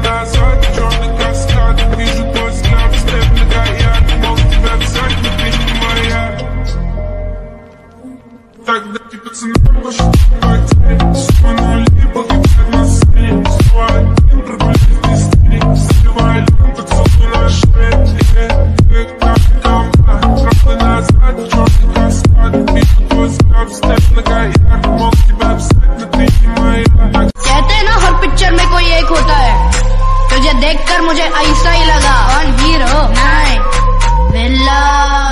назад, черный каскад. Вижу твой взгляд, степ на гаяк. Мог тебя взять, но ты не моя. Тогда ты пацанам пошутить. Снова нули, погибать на сцене. Снова один, прогулять без тени. Сливай люком, как золото на шее. Как комба, тропы назад, черный каскад. Вижу твой взгляд, степ на гаяк. Мог тебя взять, но ты не моя. कहते हैं ना हर पिक्चर में कोई एक होता है, तुझे देखकर मुझे ऐसा ही लगा। कौन हीरो? नहीं, विलन।